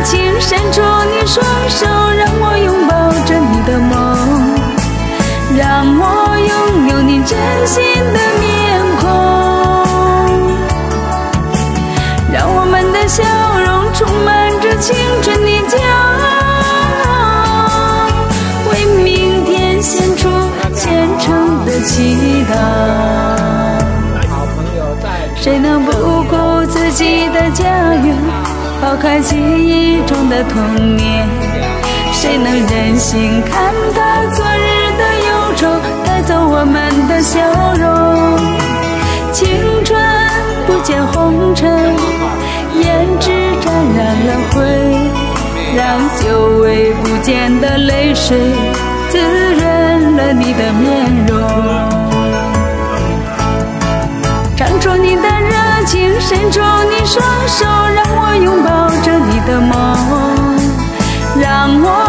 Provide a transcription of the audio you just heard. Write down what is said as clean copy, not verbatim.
情，伸出你双手，让我拥抱着你的梦，让我拥有你真心的面孔，让我们的笑容充满着青春的骄傲，为明天献出虔诚的祈祷。谁能不顾自己的家园，抛开记忆中的童年？谁能忍心看他昨日的忧愁，带走我们的笑容？青春不见红尘，胭脂沾染了灰，让久违不见的泪水滋润了你的面容。唱出你的热情，伸出你双手，让我拥抱着你的梦，让我